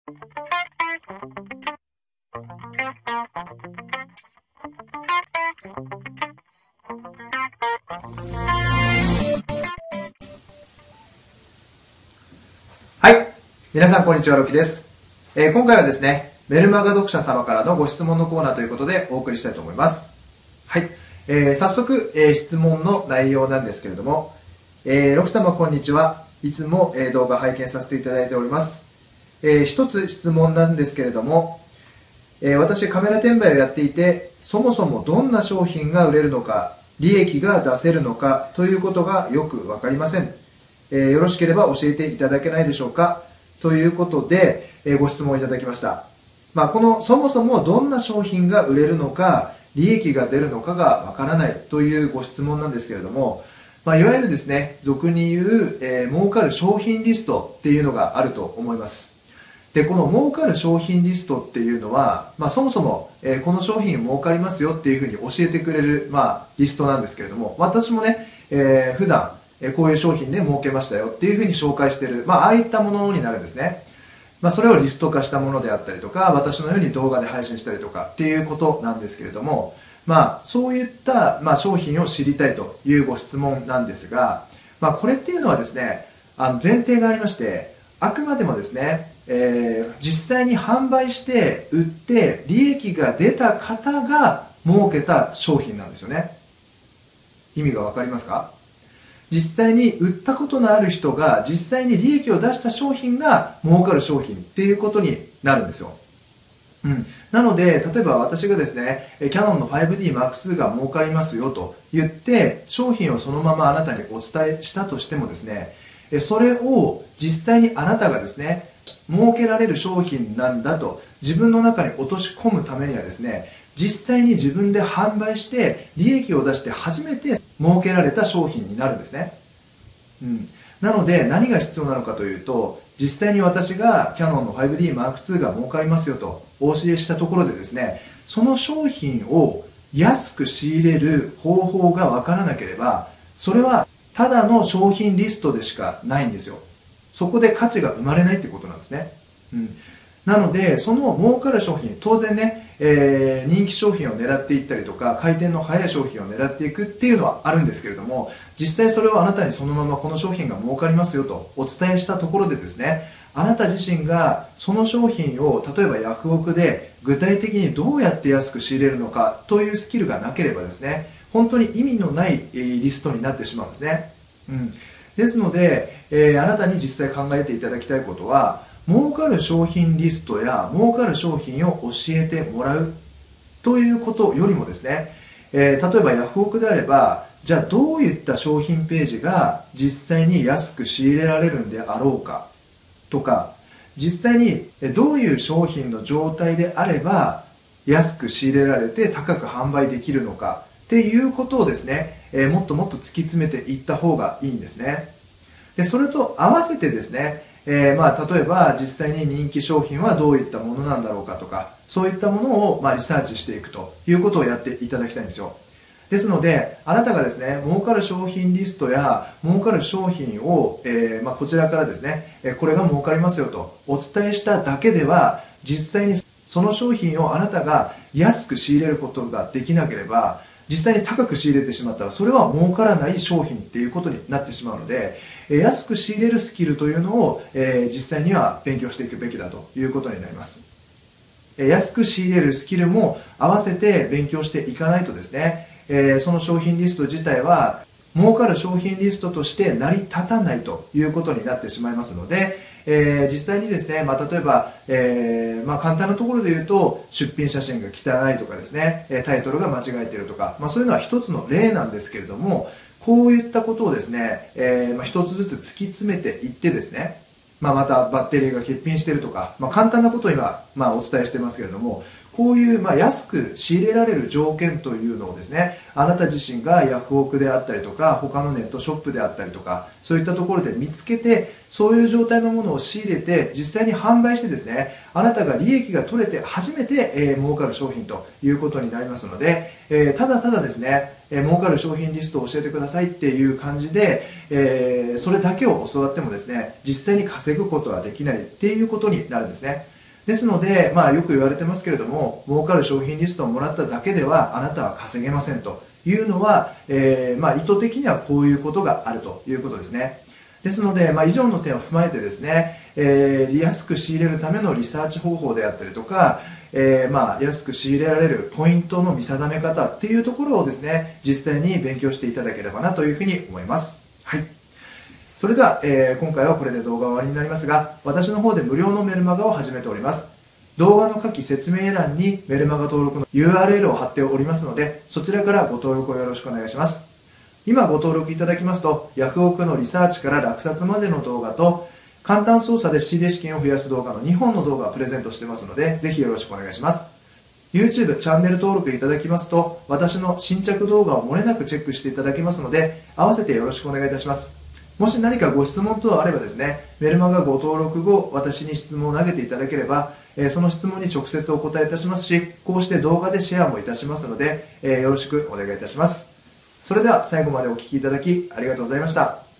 はい。皆さん、こんにちは。ロキです。今回はですね、メルマガ読者様からのご質問のコーナーということでお送りしたいと思います。はい。早速、質問の内容なんですけれども、ロキ様、こんにちは。いつも、動画拝見させていただいております。一つ質問なんですけれども、私、カメラ転売をやっていて、そもそもどんな商品が売れるのか、利益が出せるのかということがよくわかりません。よろしければ教えていただけないでしょうかということで、ご質問いただきました。このそもそもどんな商品が売れるのか、利益が出るのかがわからないというご質問なんですけれども、いわゆるですね、俗に言う、儲かる商品リストっていうのがあると思います。で、この儲かる商品リストっていうのは、そもそも、この商品儲かりますよっていうふうに教えてくれる、リストなんですけれども、私もね、普段、こういう商品で儲けましたよっていうふうに紹介している、ああいったものになるんですね。それをリスト化したものであったりとか、私のように動画で配信したりとかっていうことなんですけれども、そういった、商品を知りたいというご質問なんですが、これっていうのはですね、前提がありまして、あくまでもですね、実際に販売して売って利益が出た方が儲けた商品なんですよね。意味がわかりますか？実際に売ったことのある人が実際に利益を出した商品が儲かる商品っていうことになるんですよ。なので、例えば私がですね、キヤノンの 5D Mark II が儲かりますよと言って、商品をそのままあなたにお伝えしたとしてもですね、それを実際にあなたがですね、儲けられる商品なんだと自分の中に落とし込むためにはですね、実際に自分で販売して利益を出して初めて儲けられた商品になるんですね。なので何が必要なのかというと、実際に私がキヤノンの 5D Mark II が儲かりますよとお教えしたところでですね、その商品を安く仕入れる方法がわからなければ、それはただの商品リストでしかないんですよ。そこで価値が生まれないってことなんですね。なので、その儲かる商品、当然ね、人気商品を狙っていったりとか、回転の速い商品を狙っていくっていうのはあるんですけれども、実際それをあなたにそのままこの商品が儲かりますよとお伝えしたところでですね、あなた自身がその商品を例えばヤフオクで具体的にどうやって安く仕入れるのかというスキルがなければですね、本当に意味のないリストになってしまうんですね。ですので、あなたに実際考えていただきたいことは、儲かる商品リストや儲かる商品を教えてもらうということよりもですね、例えばヤフオクであれば、じゃあどういった商品ページが実際に安く仕入れられるんであろうかとか、実際にどういう商品の状態であれば安く仕入れられて高く販売できるのかっていうことをですね、もっともっと突き詰めていった方がいいんですね。でそれと合わせてですね、例えば実際に人気商品はどういったものなんだろうかとか、そういったものをリサーチしていくということをやっていただきたいんですよ。ですので、あなたがですね、儲かる商品リストや儲かる商品を、こちらからですね、これが儲かりますよとお伝えしただけでは、実際にその商品をあなたが安く仕入れることができなければ、実際に高く仕入れてしまったらそれは儲からない商品っていうことになってしまうので、安く仕入れるスキルというのを、実際には勉強していくべきだということになります。安く仕入れるスキルも合わせて勉強していかないとですね、その商品リスト自体は儲かる商品リストとして成り立たないということになってしまいますので、実際にですね、例えば、簡単なところで言うと出品写真が汚いとかですね、タイトルが間違えているとか、そういうのは一つの例なんですけれども、こういったことをですね、一つずつ突き詰めていってですね、またバッテリーが欠品しているとか、簡単なことを今、お伝えしてますけれども、 こういう、安く仕入れられる条件というのをですね、あなた自身がヤフオクであったりとか、他のネットショップであったりとか、そういったところで見つけて、そういう状態のものを仕入れて、実際に販売してですね、あなたが利益が取れて初めて、儲かる商品ということになりますので、ただただですね、儲かる商品リストを教えてくださいっていう感じで、それだけを教わってもですね、実際に稼ぐことはできないっていうことになるんですね。ですので、よく言われてますけれども、儲かる商品リストをもらっただけではあなたは稼げませんというのは、意図的にはこういうことがあるということですね。ですので、以上の点を踏まえてですね、安く仕入れるためのリサーチ方法であったりとか、安く仕入れられるポイントの見定め方っていうところをですね、実際に勉強していただければなというふうに思います。はい。それでは、今回はこれで動画終わりになりますが、私の方で無料のメルマガを始めております。動画の下記説明欄にメルマガ登録の URL を貼っておりますので、そちらからご登録をよろしくお願いします。今ご登録いただきますと、ヤフオクのリサーチから落札までの動画と、簡単操作で仕入れ資金を増やす動画の2本の動画をプレゼントしてますので、ぜひよろしくお願いします。YouTube チャンネル登録いただきますと、私の新着動画を漏れなくチェックしていただけますので、合わせてよろしくお願いいたします。もし何かご質問等あればですね、メルマガご登録後、私に質問を投げていただければ、その質問に直接お答えいたしますし、こうして動画でシェアもいたしますので、よろしくお願いいたします。それでは最後までお聞きいただきありがとうございました。